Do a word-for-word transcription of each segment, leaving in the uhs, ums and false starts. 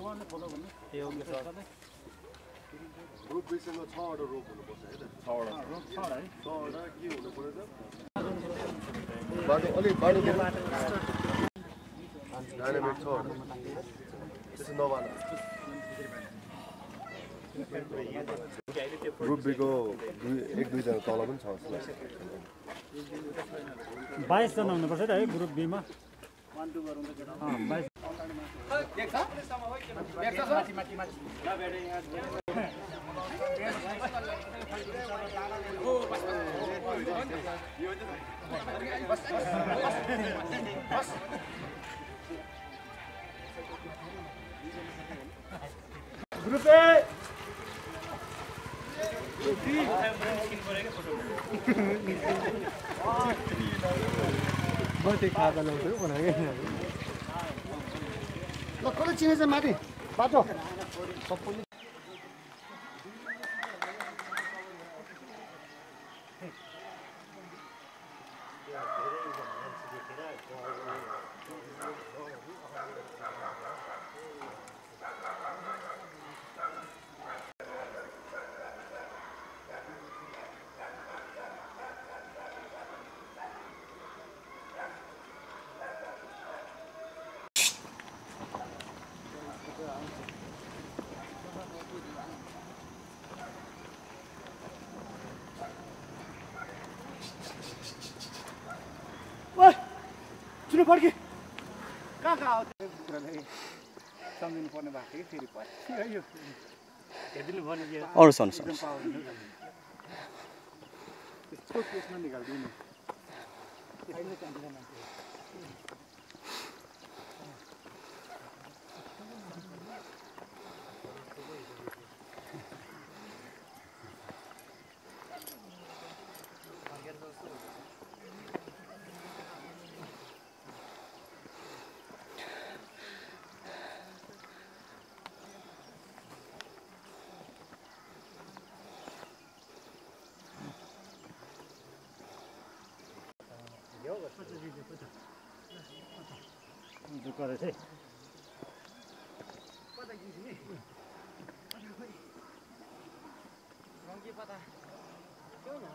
Group बीसँग छवटा रोप हुनुपर्छ हैन छवटा रोप छ है छवटा के हुनु पर्छ बाटो अलि बाटो डाइनामिक छवटा त्यसो नभए ग्रुप बी को दुई एक दुई जना तल पनि छ बाइस जना हुनुपर्छ है ग्रुप बी मा वन टू गरौँ त केटा अ बाइस एक छ एक छ माथि माथि माथि ल बेडे यहाँ ओ बस बस बस ग्रुप ए बहुत खाता लोग तो बना गए ल कसले चिनेछ माथि बाटो चुनो फर्के कहाँ कहाँ आउँछ कुरालाई सम्झिनु पर्ने भएको थियो फेरि पछि है यो हेरिदिनु पर्ने के अरू सन्स त्यसको केसमा निकाल्दिनु अहिले चाहिन्छ मान्छे जो करे थे पता किसी ने रंग की पता क्यों ना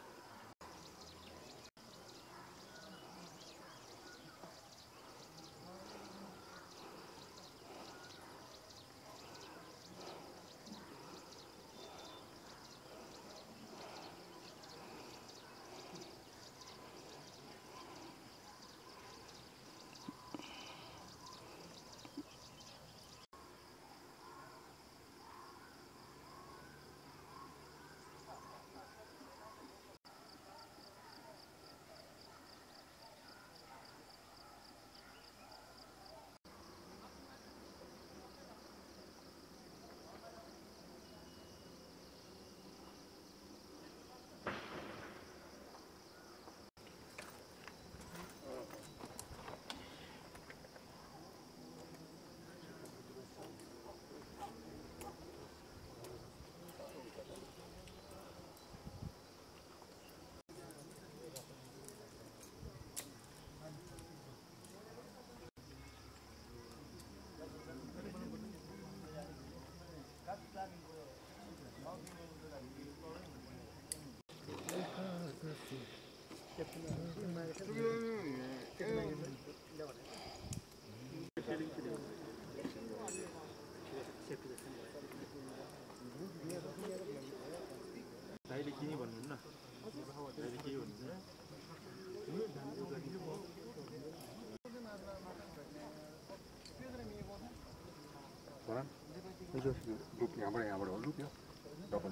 अहिले किन भन्नु न अहिले के हुन्छ ग्रुप यहाँबाट यहाँबाट हो ग्रुप यो डबल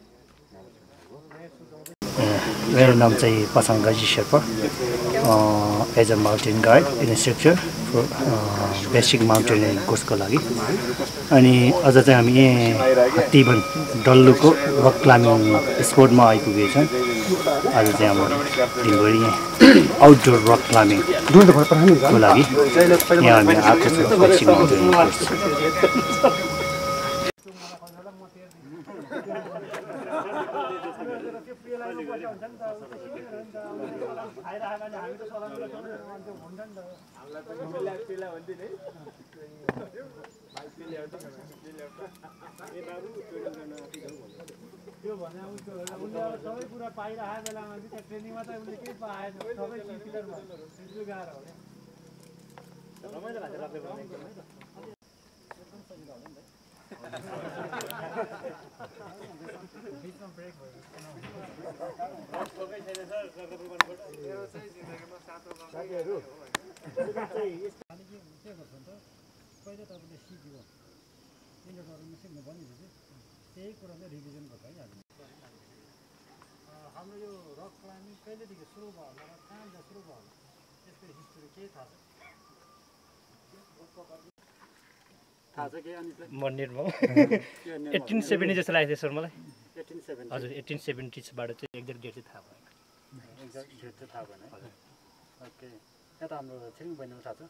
मेरो नाम चाहिँ Pasang Gaji Sherpa as a mountain guide instructor basic mountaineering कोर्सको लागि अनि अझ चाहिँ हामी यहाँ हात्तीवन डल्लुको रक क्लाइम्बिङ स्पोर्टमा आइपुगेको छौँ। आज चाहिँ हाम्रो दिनभरि यहाँ आउटडोर रक क्लाइम्बिङको लागि यहाँ हामी आएको छौँ बेसिक माउन्टेनियरिङ कोर्स। पेलाइको पैसा हुन्छ नि त उता सिकेर नि त खाइराखेको भने हामी त सलाम गर्छौँ मान्छे हुन्छ नि त हामीलाई पनि पेला पेला भन्थे नि भाइ पेला एउटा पेला एउटा ए बाबु ट्रेनिङ गर्न आफै जाऊ भन्नु त्यो भने उसले अब सबै कुरा पाइराखेको बेलामा चाहिँ त्यहाँ ट्रेनिङमा त उसले केही पाएन सबै क्लियर भयो त्यो गाह्रो हो रमाइलो भएको लाग्दै भने एकदमै त एकदम सुविधा हो नि त बिचमा ब्रेक भयो मेरो चाहिँ जिन्दगीमा सातो साथीहरू चाहिँ यस्तो के के गर्छ नि त पहिला तपाईँले सिक्यो इन्टरभ्यूमा सिक्नु भनिदिन्छ त्यही कुरा चाहिँ रिभिजन गर्छ है हामी हाम्रो यो रक क्लाइम्बिङ कहिलेदेखि सुरु भयो होला र कहाँबाट सुरु भयो होला यसको हिस्ट्री के थाहा छ थाहा छ के अनि म नेटमा एट्टिन सेभेन्टी जस्तो लागेको थियो सर मलाई एट्टिन सेभेन्टी हजुर एट्टिन सेभेन्टिजबाट चाहिँ एक्ज्याक्ट डेट चाहिँ थाहा भएन एक्ज्याक्ट डेट चाहिँ थाहा भएन ओके यता हाम्रो छिरिङ बहिनीलाई थाहा छ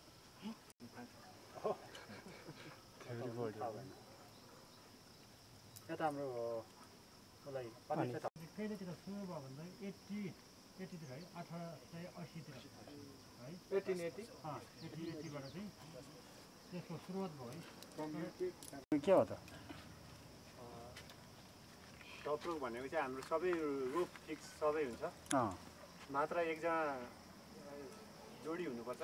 यता हाम्रो उसलाई कहिलेतिर सुरु भयो भन्दा एट्टी एट्टीतिर है अठार सय असीतिर है एट्टिन एट्टी एट्टी एट्टीबाट चाहिँ त्यसको सुरुवात भयो है के हो त टप रोप भनेको चाहिँ हाम्रो सबै रोप फिक्स सबै हुन्छ मात्र एकजना जोडी हुनुपर्छ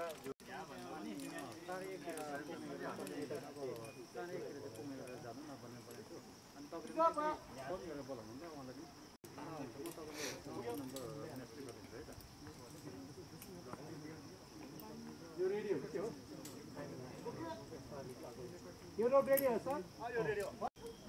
यो रेडी हो के हो यो रोप रेडी हो सर यो रेडी हो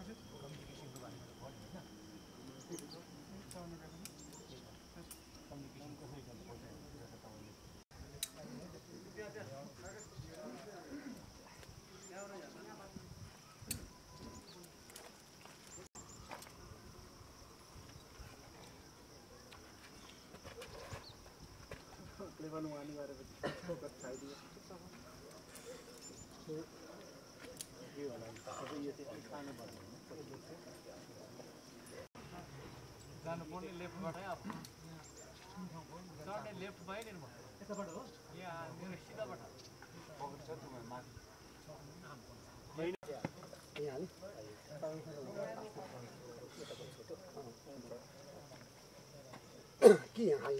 लेवानु वानी गरेपछि फोकस खाइदियो के होला सबै यो चाहिँ सानो भयो जानुपर्ने लेफ्टबाटै आफ्नो चढ्ने लेफ्ट भयो नि म यताबाट हो यहाँ मेरो सिधाबाट फोकस छ त्यो माथि यहाँ के यहाँ हाल्ने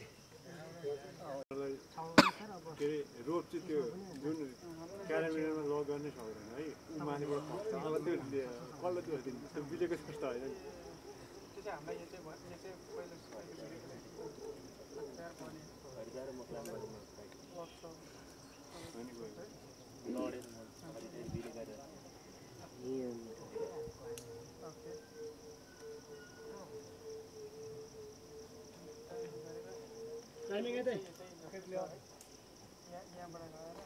के अरे रोप चाहिँ त्यो जुन क्यारामिनमा लग गर्नै सक्दैन है ऊ माथिबाट खस्छ अब त्यो कसले त्यो त्यो बिलेको जस्तो होइन नि त्यो चाहिँ हामीलाई यो चाहिँ यो चाहिँ पहिला टाइमिङ यतै यहाँबाट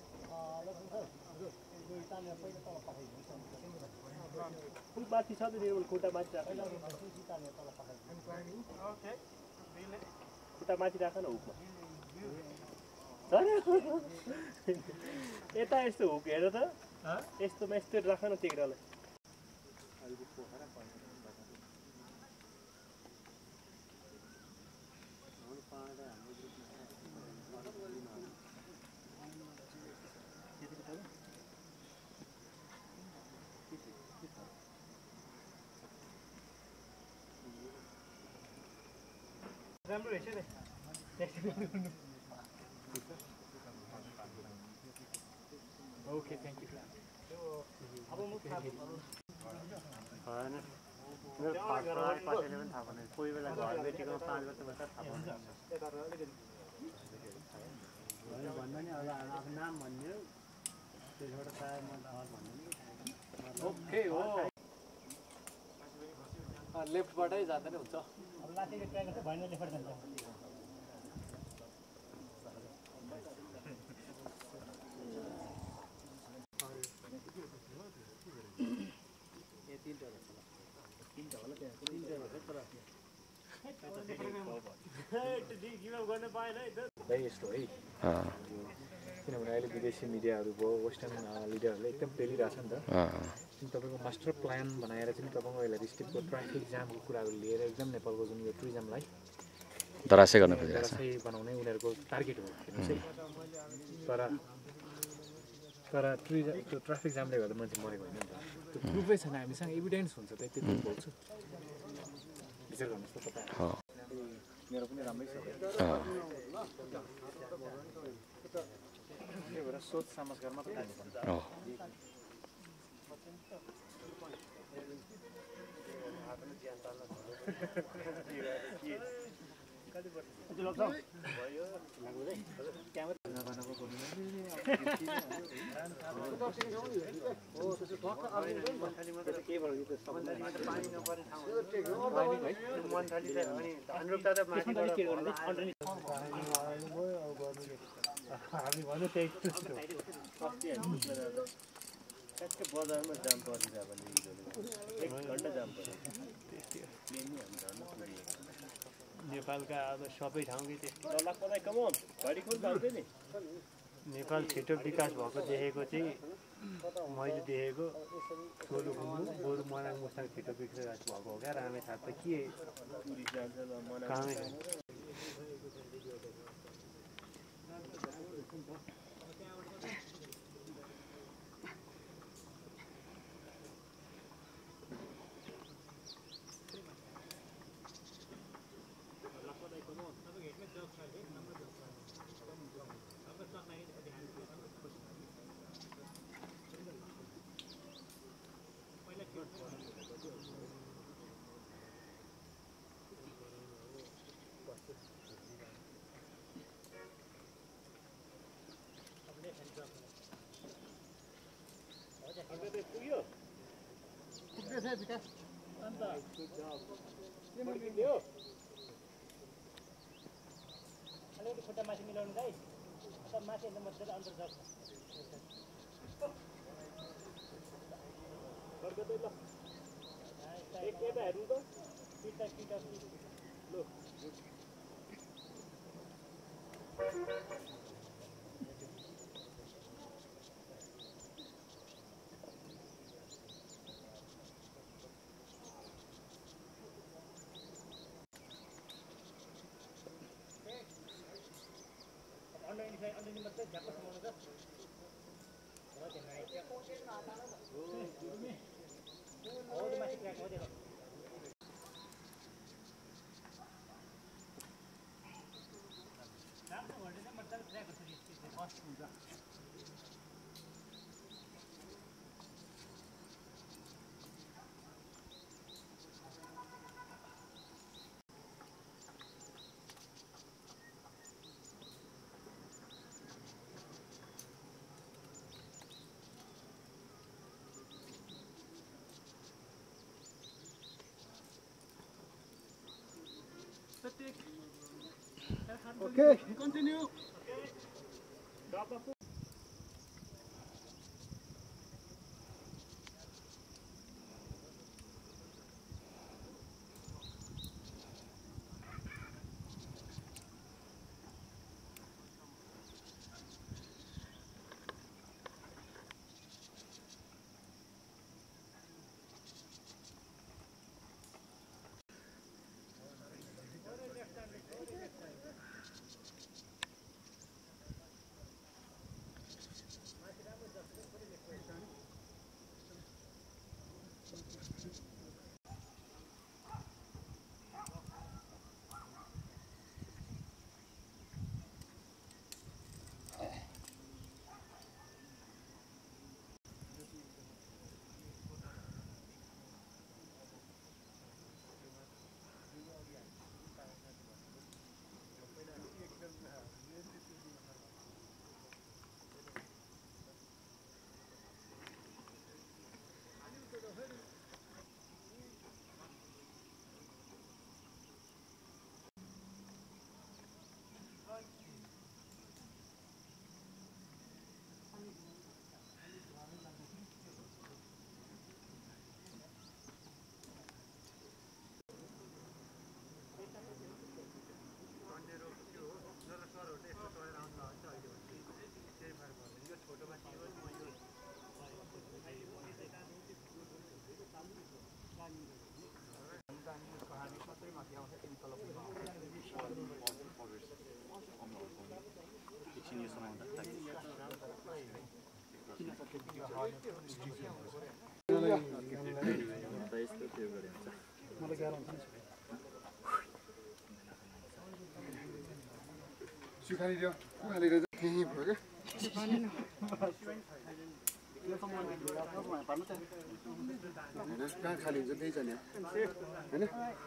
गएर माथि छ खुट्टा माथि राख खुट्टा माथि राख न हुकमा यता यस्तो हुक हेर त यस्तोमा यस्तो राख न तिग्रालाई राम्रो रहेछ नि ओके थ्याङ्क यू अब म थाहा भएन मेरो पासले पनि थाहा भएन कोही बेला घर बेटीको पाँच वर्ष बच्चा थाहा भएन भन्दा नि अब आफ्नो नाम भन्यो त्यसबाट सायद म भन्नु ओके हो लेफ्टबाटै जाँदा नि हुन्छ अब लाठीले ट्राई गर्छ भएन लेफ्टबाट जान्छ यस्तो है किनभने अहिले विदेशी मिडियाहरू भयो वेस्टर्न लिडरहरूले एकदम पेलिरहेछ नि त तपाईँको मास्टर प्लान बनाएर चाहिँ तपाईँको यसलाई डिस्ट्रिक्टको ट्राफिक जामको कुराहरू लिएर एकदम नेपालको जुन यो टुरिज्मलाई दरासै गर्न खोजिरहेको छ। दरासै बनाउने उनीहरूको टार्गेट हो हेर्नुहोस् है। तर तर टुरिज्म त्यो ट्राफिक जामले गर्दा मान्छे मरेको होइन नि त। त्यो प्रुफै छैन, हामीसँग एभिडेन्स हुन्छ त त्यति बोल्छु। विचार गर्नुहोस् त तपाईँ। हो मेरो पनि राम्रै छ। अँ त्यही भएर सोच समझकार मात्रै गर्नुपर्छ। हो हामी भन्नु त्यही ठ्याक्कै बजारमा जाम परिरहेको भने एक घन्टा जाम पर्यो। नेपालका अब सबै ठाउँकै त्यस्तो मलाई कमाउँ गाडी खोल भाग्दै नि। नेपाल छिटो विकास भएको देखेको चाहिँ मैले देखेको सोलुखुम्बु बरु मनाङ मुस्ताङ छिटो विकास भएको हो क्या। रामेछाप त के कामै छैन। अलिकति खुट्टा माथि मिलाउनु गाई सब माथि अन्त मजाले अन्तर छ। एक केटा हेर्नु त पिटा पिटा लो Okay, continue. कहानी मात्रै माथि आउँछ तिन तल खाली हालेर त्यही भयो क्या कहाँ खाली हुन्छ त्यही छ नि होइन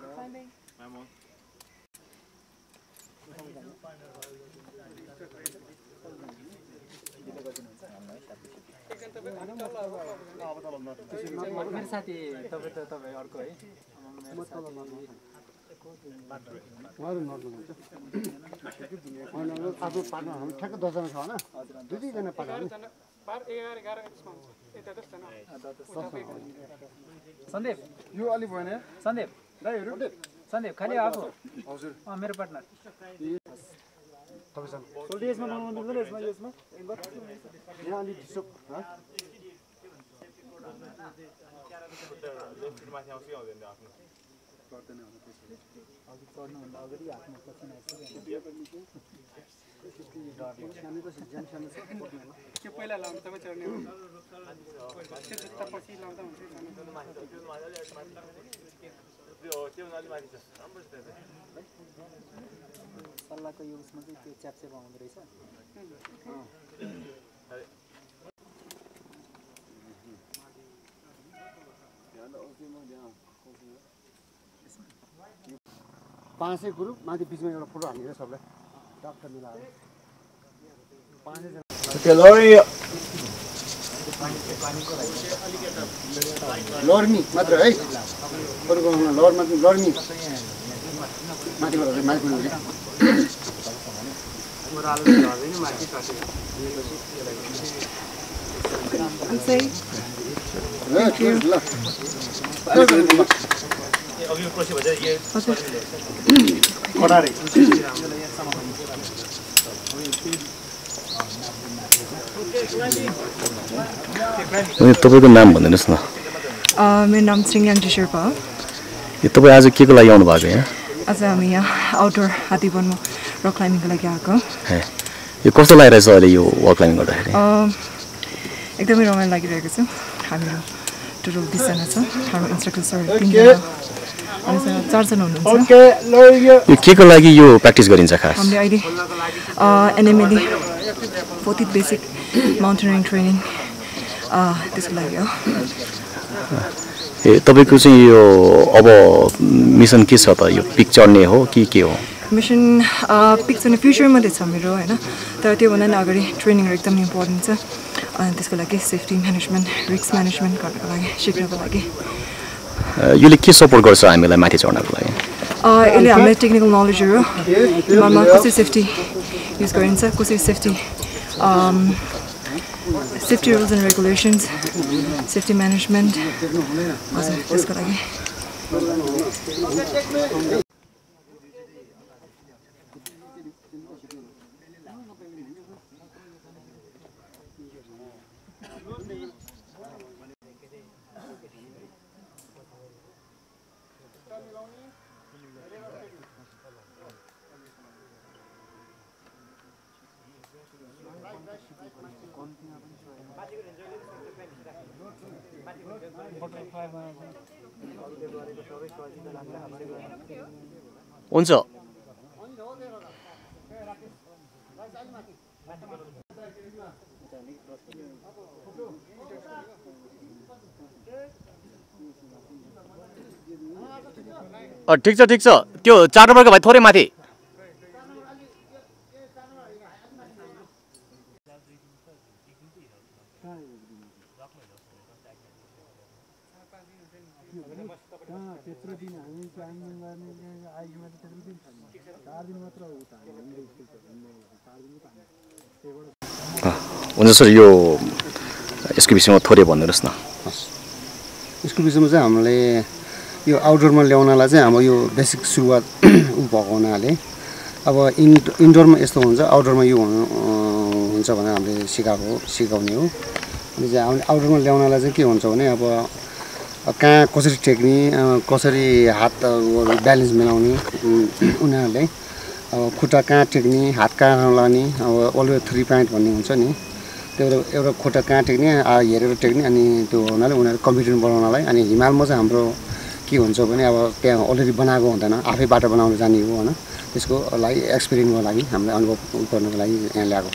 मेरो साथी तपाईँ त तपाईँ अर्को है उहाँहरू नर्नुहुन्छ आफ्नो पार्टनर हामी ठ्याक्क दसजना छ होइन दुई दुईजना पार्टनर सन्दीप यो अलि भएन सन्दीप दाइहरू सन्दीप खालि आफू हजुर अँ मेरो पार्टनर तपाईँसँग यसमा बनाउनु दिँदैन यसमा यसमा यहाँ अलिक डिस्टर्ब चढ्नुभन्दा अगाडि आफ्नो पसिना त्यो पहिला लाउनु तपाईँ चढ्ने हो त्यो जुत्ता पछि लाउँदा हुन्छ सल्लाहको यो उसमा चाहिँ त्यो च्यापच्याप आउँदो रहेछ पाँचै ग्रुप माथि बिचमा एउटा फोटो हाल्ने सबलाई डाक्टर मिलाएर लर्मी मात्र है अरूको लरमा लर्मी माथिबाट माथि तपाईँको नाम भनिदिनुहोस् न मेरो नाम श्रीयाङ्की शेर्पा हो यो तपाईँ आज के को लागि आउनु भएको यहाँ आज हामी यहाँ आउटडोर हात्तीवनमा रक क्लाइम्बिङको लागि आएको यो कस्तो लागिरहेछ अहिले यो वक क्लाइम्बिङ गर्दाखेरि एकदमै रमाइलो लागिरहेको छ हामीहरू टोटल बिसजना छ हाम्रो इन्स्ट्रक्टर सर तिनजना अनि चारजना हुनुहुन्छ यो के को लागि यो प्र्याक्टिस गरिन्छ खास हामीले अहिले NMLE fourth basic mountaineering training त्यसको लागि हो ए तपाईँको चाहिँ यो अब मिसन के छ त यो पिक चढ्ने हो कि के हो मिसन पिक चढ्ने फ्युचर मात्रै छ मेरो होइन तर त्योभन्दा नि अगाडि ट्रेनिङहरू एकदम इम्पोर्टेन्ट छ अनि त्यसको लागि सेफ्टी म्यानेजमेन्ट रिस्क म्यानेजमेन्ट गर्नको लागि सिक्नको लागि यसले के सपोर्ट गर्छ हामीलाई माथि चढ्नको लागि यसले हामीलाई टेक्निकल नलेजहरू हिमालमा कसरी सेफ्टी युज गरिन्छ कसरी safety safety rules and regulations safety management हजुर त्यसको लागि हुन्छ ठिक छ ठिक छ त्यो चार नम्बरको भाइ थोरै माथि हुन्छ सर यो यसको विषयमा थोरै भनिदिनुहोस् न यसको विषयमा चाहिँ हामीले यो आउटडोरमा ल्याउनलाई चाहिँ हाम्रो यो बेसिक सुरुवात भएको हुनाले अब इन इन्डोरमा यस्तो हुन्छ आउटडोरमा यो हुन्छ भनेर हामीले सिकाएको सिकाउने हो अनि चाहिँ हामीले आउटडोरमा ल्याउनलाई चाहिँ के हुन्छ भने अब कहाँ कसरी टेक्ने कसरी हात ब्यालेन्स मिलाउने उनीहरूले अब खुट्टा कहाँ टेक्ने हात कहाँ नलाउने अब अलवेज थ्री पोइन्ट भन्ने हुन्छ नि त्यो एउटा खुट्टा कहाँ टेक्ने हेरेर टेक्ने अनि त्यो हुनाले उनीहरू कम्पिटेन्ट बनाउनलाई अनि हिमालमा चाहिँ हाम्रो के हुन्छ भने अब त्यहाँ अलरेडी बनाएको हुँदैन आफै बाटो बनाउन जाने हो होइन त्यसको लागि एक्सपिरियन्सको लागि हामीले अनुभव गर्नको लागि यहाँ ल्याएको।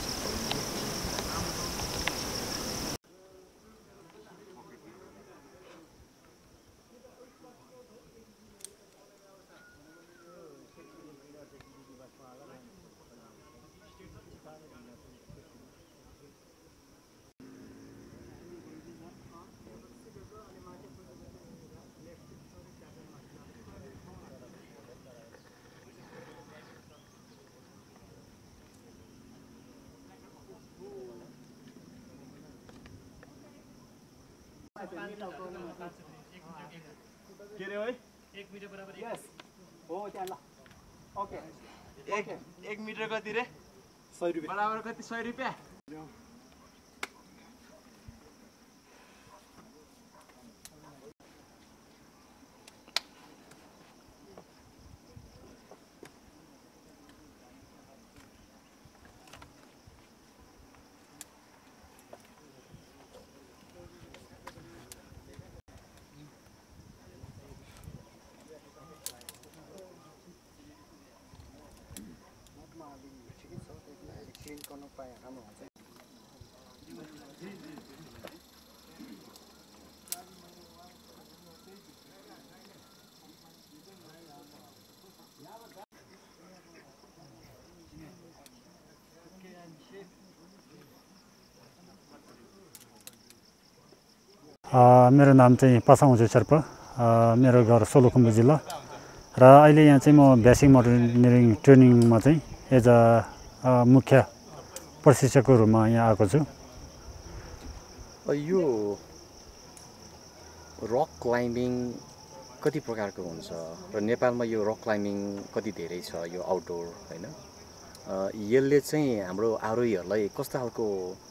के रे है एक मिटर बराबर यस हो त्यहाँ ल ओके एक एक मिटर कति रे सय रुपियाँ बराबर कति सय रुपियाँ मेरो नाम चाहिँ पासाङ उजु शेर्पा, मेरो घर सोलुखुम्बु जिल्ला र अहिले यहाँ चाहिँ म बेसिक माउन्टेनियरिङ ट्रेनिङमा चाहिँ एज अ मुख्य प्रशिक्षकको रूपमा यहाँ आएको छु। यो रक क्लाइम्बिङ कति प्रकारको हुन्छ र नेपालमा यो रक क्लाइम्बिङ कति धेरै छ यो आउटडोर हैन, यसले चाहिँ हाम्रो आरोहीहरूलाई कस्तो खालको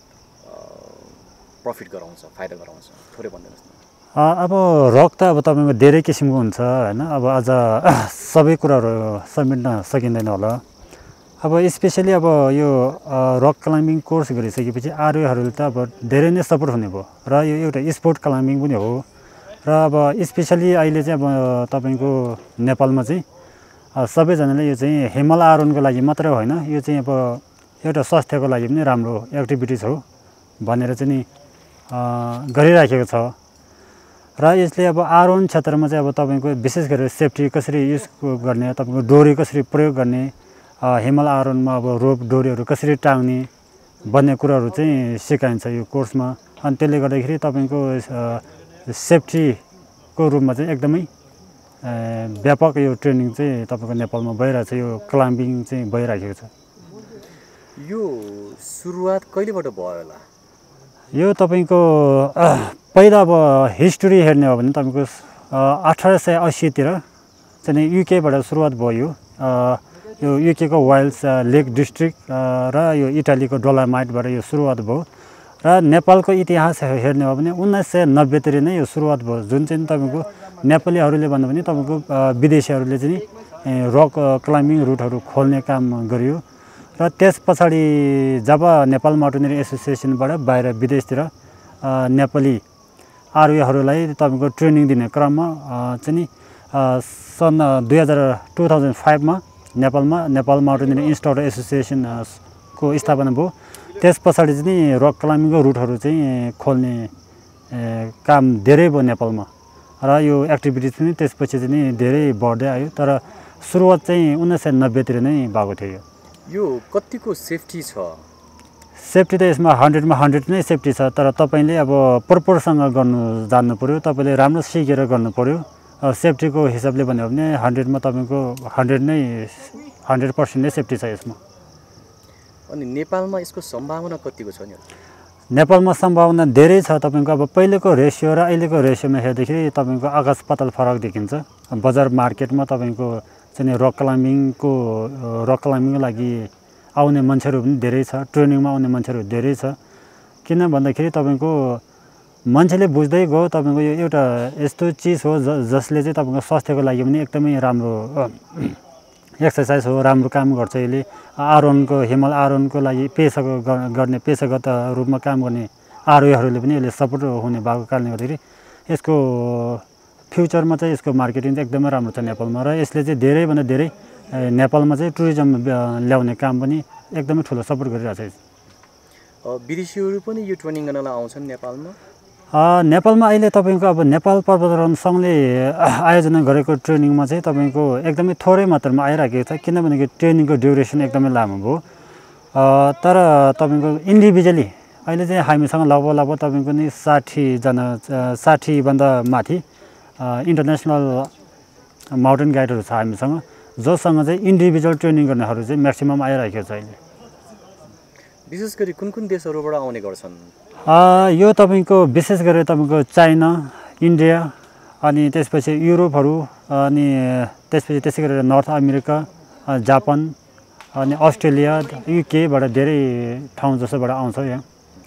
प्रफिट गराउँछ, फाइदा गराउँछ, थोरै भनिदिनुहोस् न। अब रक त अब तपाईँको धेरै किसिमको हुन्छ हैन, अब आज सबै कुराहरू समेट्न सकिँदैन होला। अब स्पेसली अब यो रक क्लाइम्बिङ कोर्स गरिसकेपछि आरोहीहरूले त अब धेरै नै सपोर्ट हुने भयो र यो एउटा स्पोर्ट क्लाइम्बिङ पनि हो र अब स्पेसली अहिले चाहिँ अब तपाईँको नेपालमा चाहिँ सबैजनाले यो चाहिँ हिमाल आरोहणको लागि मात्रै होइन, यो चाहिँ अब एउटा स्वास्थ्यको लागि पनि राम्रो एक्टिभिटिज हो भनेर चाहिँ नि गरिराखेको छ र यसले अब आरोहण क्षेत्रमा चाहिँ अब तपाईँको विशेष गरेर सेफ्टी कसरी युज गर्ने, तपाईँको डोरी कसरी प्रयोग गर्ने, हिमाल आरोहणमा अब रोप डोरीहरू कसरी टाङ्ने भन्ने कुराहरू चाहिँ सिकाइन्छ यो कोर्समा। अनि त्यसले गर्दाखेरि तपाईँको सेफ्टीको रूपमा चाहिँ एकदमै व्यापक यो ट्रेनिङ चाहिँ तपाईँको नेपालमा भइरहेछ, यो क्लाइम्बिङ चाहिँ भइराखेको छ। यो सुरुवात कहिलेबाट भयो होला? यो तपाईँको पहिला अब हिस्ट्री हेर्ने हो भने तपाईँको अठार सय अस्सीतिर चाहिँ युकेबाट सुरुवात भयो। यो युकेको वाइल्ड्स लेक डिस्ट्रिक्ट र यो इटालीको डोलामाइटबाट यो सुरुवात भयो र नेपालको इतिहास हेर्ने हो भने उन्नाइस सय नब्बेतिर नै यो सुरुवात भयो, जुन चाहिँ तपाईँको नेपालीहरूले भन्दा पनि तपाईँको विदेशीहरूले चाहिँ रक क्लाइम्बिङ रुटहरू खोल्ने काम गरियो र त्यस पछाडि जब नेपाल माउन्टेनियरिङ एसोसिएसनबाट बाहिर विदेशतिर नेपाली आरोहीहरूलाई तपाईँको ट्रेनिङ दिने क्रममा चाहिँ नि सन् दुई हजार टु थाउजन्ड फाइभमा नेपालमा नेपाल माउन्टेनियरिङ इन्स्टिट्युट एसोसिएसनको स्थापना भयो। त्यस पछाडि चाहिँ नि रक क्लाइम्बिङको रुटहरू चाहिँ खोल्ने काम धेरै भयो नेपालमा र यो एक्टिभिटिज पनि त्यसपछि चाहिँ नि धेरै बढ्दै आयो, तर सुरुवात चाहिँ उन्नाइस सय नब्बेतिर नै भएको थियो। यो कतिको सेफ्टी छ? सेफ्टी त यसमा हन्ड्रेडमा हन्ड्रेड नै सेफ्टी छ, तर तपाईँले अब प्रोपरसँग गर्नु जान्नु पऱ्यो, तपाईँले राम्रो सिकेर गर्नु पऱ्यो। सेफ्टीको हिसाबले भन्यो भने हन्ड्रेडमा तपाईँको हन्ड्रेड नै हन्ड्रेड पर्सेन्ट नै सेफ्टी छ यसमा। अनि नेपालमा यसको सम्भावना कतिको छ नि? नेपालमा सम्भावना धेरै छ। तपाईँको अब पहिलेको रेसियो र अहिलेको रेसियोमा हेर्दाखेरि तपाईँको आकाश पाताल फरक देखिन्छ। बजार मार्केटमा तपाईँको चाहिँ रक क्लाइम्बिङको रक क्लाइम्बिङको लागि आउने मान्छेहरू पनि धेरै छ, ट्रेनिङमा आउने मान्छेहरू धेरै छ। किन भन्दाखेरि तपाईँको मान्छेले बुझ्दै गयो तपाईँको यो एउटा यस्तो चिज हो ज जसले चाहिँ तपाईँको स्वास्थ्यको लागि पनि एकदमै राम्रो एक्सर्साइज हो, राम्रो काम गर्छ। यसले आरोहणको हिमाल आरोहणको लागि पेसा गर्ने पेसागत रूपमा काम गर्ने आरोहीहरूले पनि यसले सपोर्ट हुने भएको कारणले गर्दाखेरि यसको फ्युचरमा चाहिँ यसको मार्केटिङ चाहिँ एकदमै राम्रो छ नेपालमा र यसले चाहिँ धेरैभन्दा धेरै नेपालमा चाहिँ टुरिज्म ल्याउने काम पनि एकदमै ठुलो सपोर्ट गरिरहेको छ। विदेशीहरू पनि यो ट्रेनिङ गर्नलाई आउँछन् नेपालमा? नेपालमा अहिले तपाईँको अब नेपाल पर्वतारोहण सङ्घले आयोजना गरेको ट्रेनिङमा चाहिँ तपाईँको एकदमै थोरै मात्रामा आइराखेको छ, किनभने ट्रेनिङको ड्युरेसन एकदमै लामो भयो। तर तपाईँको इन्डिभिजुअली अहिले चाहिँ हामीसँग लगभग लगभग तपाईँको नि साठीजना साठीभन्दा माथि इन्टरनेसनल माउन्टेन गाइडहरू छ हामीसँग, जोसँग चाहिँ इन्डिभिजुअल ट्रेनिङ गर्नेहरू चाहिँ म्याक्सिमम आइरहेको छ अहिले। विशेष गरी कुन कुन देशहरूबाट आउने गर्छन्? यो तपाईँको विशेष गरेर तपाईँको चाइना, इन्डिया, अनि त्यसपछि युरोपहरू, अनि त्यसपछि त्यसै गरेर नर्थ अमेरिका, जापान, अनि अस्ट्रेलिया, युकेबाट धेरै ठाउँ जसोबाट आउँछ यहाँ।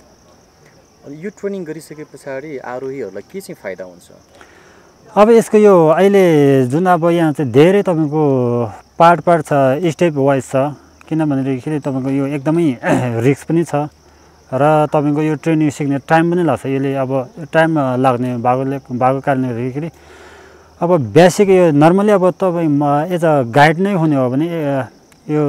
यो ट्रेनिङ गरिसके पछाडि आरोहीहरूलाई के चाहिँ फाइदा हुन्छ? अब यसको यो अहिले जुन अब यहाँ चाहिँ धेरै तपाईँको पार्ट पार्ट छ, स्टेप वाइज छ, किनभनेदेखि तपाईँको यो एकदमै रिस्क पनि छ र तपाईँको यो ट्रेनिङ सिक्ने टाइम पनि लाग्छ। यसले अब टाइम लाग्ने भएकोले भएको कारणले गर्दाखेरि अब बेसिक यो नर्मली अब तपाईँ एज अ गाइड नै हुने हो भने यो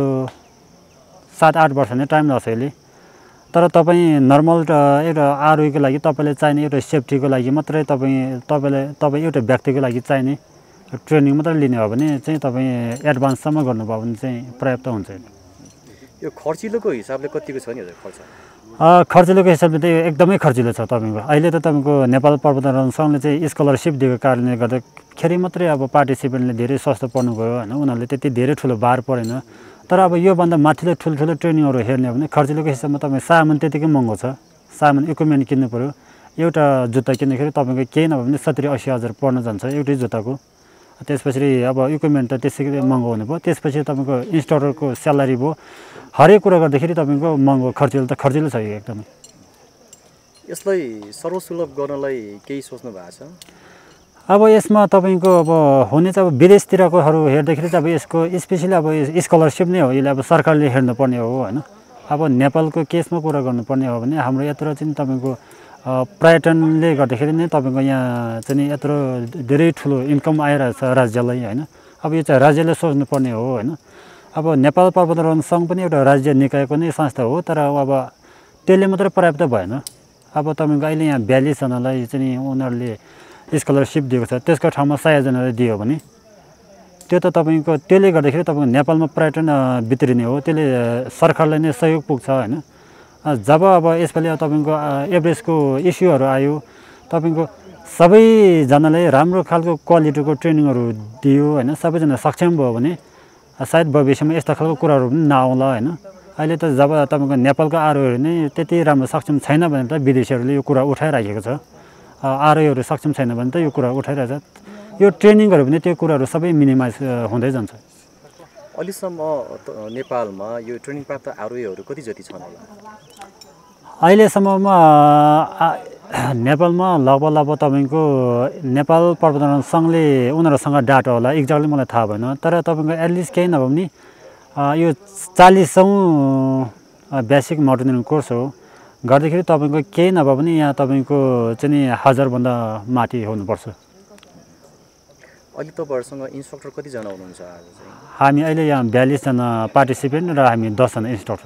सात आठ वर्ष नै टाइम लाग्छ यसले। तर तपाईँ नर्मल एउटा आरोहीको लागि तपाईँले चाहिने एउटा सेफ्टीको लागि मात्रै तपाईँ तपाईँले तपाईँ एउटा व्यक्तिको लागि चाहिने ट्रेनिङ मात्रै लिने हो भने चाहिँ तपाईँ एडभान्ससम्म गर्नुभयो भने चाहिँ पर्याप्त हुन्छ। यो खर्चिलोको हिसाबले कतिको छ नि हजुर खर्च? खर्चिलोको हिसाबले त एकदमै खर्चिलो छ तपाईँको। अहिले त तपाईँको नेपाल पर्वतारोहण सङ्घले चाहिँ स्कलरसिप दिएको कारणले गर्दाखेरि मात्रै अब पार्टिसिपेन्टले धेरै सस्तो पर्नु गयो होइन, उनीहरूले त्यति धेरै ठुलो भार परेन। तर अब योभन्दा माथिल्लो ठुल्ठुलो ट्रेनिङहरू हेर्ने हो भने खर्चिलोको हिसाबमा तपाईँ सामान त्यतिकै महँगो छ, सामान इक्विपमेन्ट किन्नु पऱ्यो। एउटा जुत्ता किन्दाखेरि तपाईँको केही नभए पनि सत्तरी अस्सी हजार पर्न जान्छ एउटै जुत्ताको। त्यसपछि अब इक्विपमेन्ट त त्यसै महँगो हुने भयो, त्यसपछि तपाईँको इन्स्ट्रक्टरको स्यालेरी भयो, हरेक कुरा गर्दाखेरि तपाईँको महँगो खर्चिलो त खर्चिलो छ यो एकदमै। यसलाई सर्वसुलभ गर्नलाई केही सोच्नु भएको छ? अब यसमा तपाईँको अब हुने चाहिँ अब विदेशतिरकोहरू हेर्दाखेरि चाहिँ अब यसको स्पेसली अब स्कलरसिप नै हो, यसले अब सरकारले हेर्नुपर्ने हो होइन। अब नेपालको केसमा कुरा गर्नुपर्ने हो भने हाम्रो यत्रो चाहिँ तपाईँको पर्यटनले गर्दाखेरि नै तपाईँको यहाँ चाहिँ यत्रो धेरै ठुलो इन्कम आइरहेछ राज्यलाई होइन। अब यो चाहिँ राज्यले सोच्नुपर्ने हो होइन। अब नेपाल पर्वतारोहण सङ्घ पनि एउटा राज्य निकायको नै संस्था हो, तर अब त्यसले मात्रै पर्याप्त भएन। अब तपाईँको अहिले यहाँ बयालिसजनालाई चाहिँ उनीहरूले स्कलरसिप दिएको छ, त्यसको ठाउँमा सयजनालाई दियो भने त्यो त तपाईँको त्यसले गर्दाखेरि तपाईँको नेपालमा पर्यटन भित्रिने हो, त्यसले सरकारलाई नै सहयोग पुग्छ होइन। जब अब यसपालि तपाईँको एभरेजको इस्युहरू आयो, तपाईँको सबैजनाले राम्रो खालको क्वालिटीको ट्रेनिङहरू दियो होइन, सबैजना सक्षम भयो भने सायद भविष्यमा यस्ता खालको कुराहरू पनि नआउला होइन। अहिले त जब तपाईँको नेपालको आरोहीहरू नै त्यति राम्रो सक्षम छैन भने त विदेशीहरूले यो कुरा उठाइराखेको छ। आरोहीहरू सक्षम छैन भने त यो कुरा उठाइरहेछ। यो ट्रेनिङहरू पनि त्यो कुराहरू सबै मिनिमाइज हुँदै जान्छ। अहिलेसम्म नेपालमा यो ट्रेनिङ प्राप्त आरोहीहरू कति जति छन् होला? अहिलेसम्ममा नेपालमा लगभग लगभग तपाईँको नेपाल पर्वतारोहण सङ्घले उनीहरूसँग डाटा होला, एक्ज्याक्टली मलाई थाहा भएन। तर तपाईँको एटलिस्ट केही नभए पनि यो चालिसौँ बेसिक माउन्टेनियरिङ कोर्स हो, गर्दाखेरि तपाईँको केही नभए पनि यहाँ तपाईँको चाहिँ हजारभन्दा माथि हुनुपर्छ। अहिले तपाईँहरूसँग इन्स्ट्रक्टर कतिजना हुनुहुन्छ आज चाहिँ? हामी अहिले यहाँ बयालिसजना पार्टिसिपेन्ट र हामी दसजना इन्स्ट्रक्टर।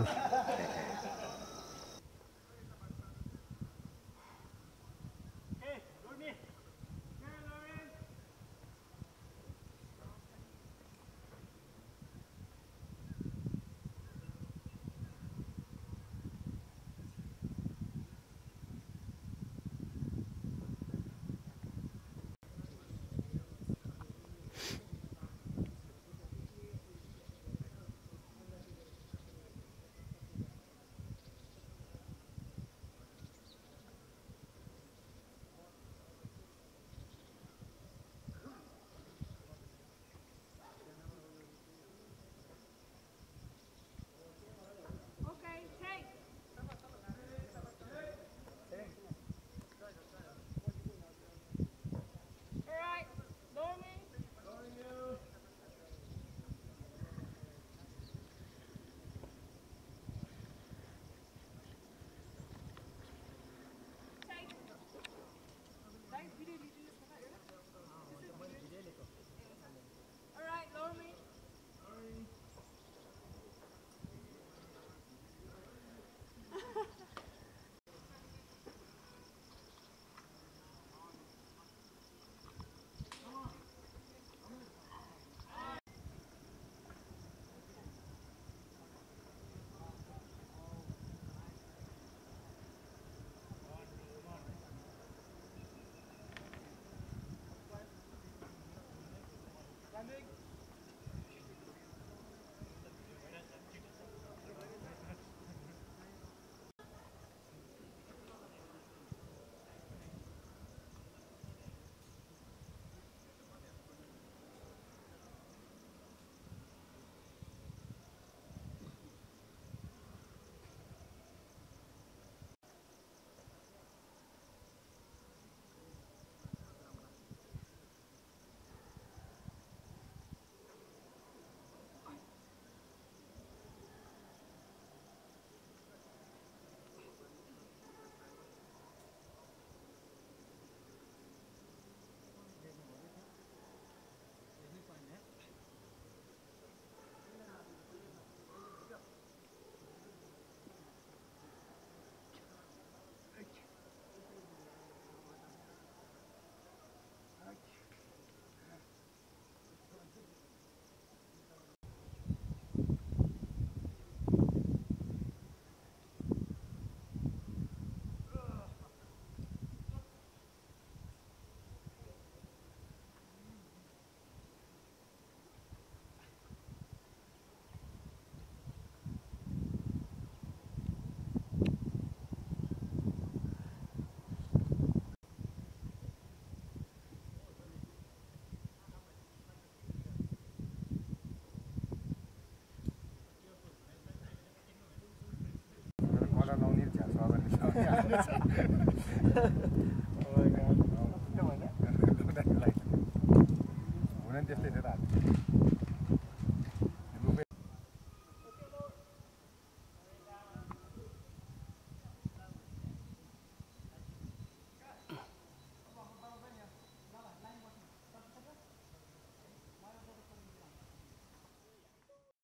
भन्ने छ